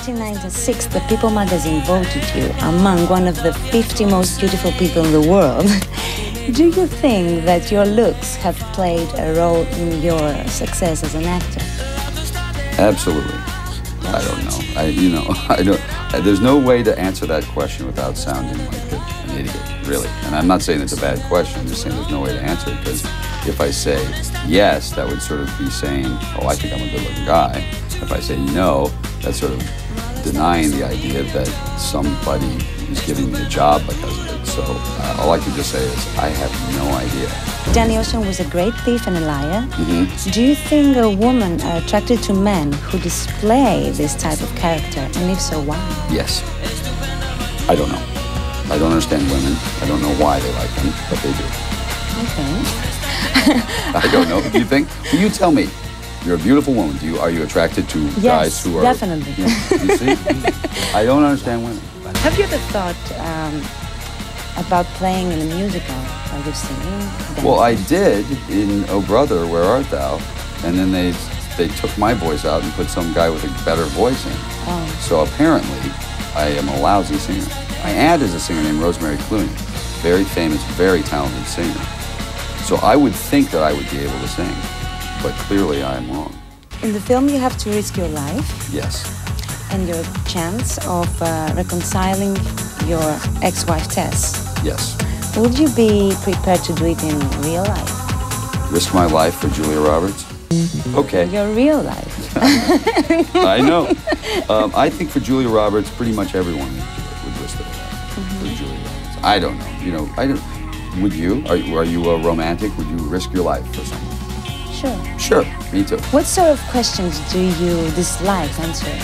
1996, the People magazine voted you among one of the 50 most beautiful people in the world. Do you think that your looks have played a role in your success as an actor? Absolutely. I don't know. I don't. There's no way to answer that question without sounding like an idiot, really. And I'm not saying it's a bad question. I'm just saying there's no way to answer it, because if I say yes, that would sort of be saying, oh, I think I'm a good-looking guy. If I say no, that's sort of denying the idea that somebody is giving me a job because of it. So all I can just say is I have no idea. Danny Ocean was a great thief and a liar. Mm-hmm. Do you think a woman are attracted to men who display this type of character? And if so, why? Yes. I don't know. I don't understand women. I don't know why they like them, but they do. Okay. I don't know. Do you think? Well, you tell me. You're a beautiful woman. Are you attracted to guys who are... Yes, definitely. You see? I don't understand women. Have you ever thought about playing in a musical? Are you singing? Dancing? Well, I did in Oh Brother, Where Art Thou? And then they took my voice out and put some guy with a better voice in. Oh. So apparently, I am a lousy singer. My aunt is a singer named Rosemary Clooney. Very famous, very talented singer. So I would think that I would be able to sing, but clearly I am wrong. In the film, you have to risk your life. Yes. And your chance of reconciling your ex-wife Tess. Yes. Would you be prepared to do it in real life? Risk my life for Julia Roberts? Okay. Your real life. I know. I think for Julia Roberts, pretty much everyone would risk their life for Julia Roberts. I don't know. I don't. Would you? Are you a romantic? Would you risk your life for someone? Sure. Sure. Me too. What sort of questions do you dislike answering?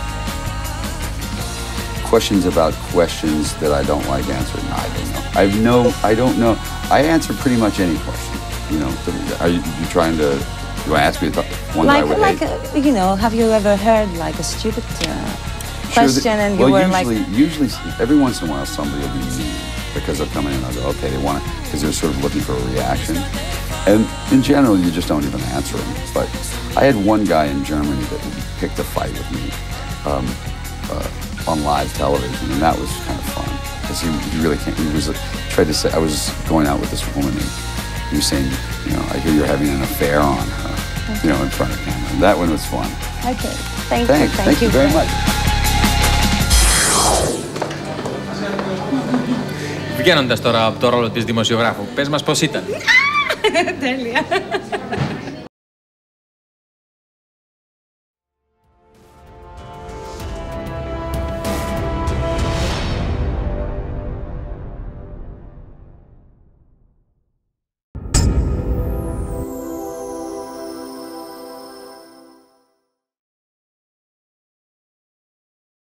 Questions about questions that I don't like answering. I don't know. I don't know. I answer pretty much any question. Are you trying to? You want to ask me one that I would hate? Have you ever heard like a stupid question and you were usually, every once in a while, somebody will be mean because they're coming in. I'll go, okay, they want to, because they're sort of looking for a reaction. And in general, you just don't even answer them. But I had one guy in Germany that picked a fight with me on live television, and that was kind of fun. Because he really can't, tried to say, I was going out with this woman, and he was saying, I hear you're having an affair on her, in front of camera. And that one was fun. Okay, thank you very much. Βγαίνοντας τώρα από το ρόλο της δημοσιογράφου, πες μας πώς ήταν. Τέλεια.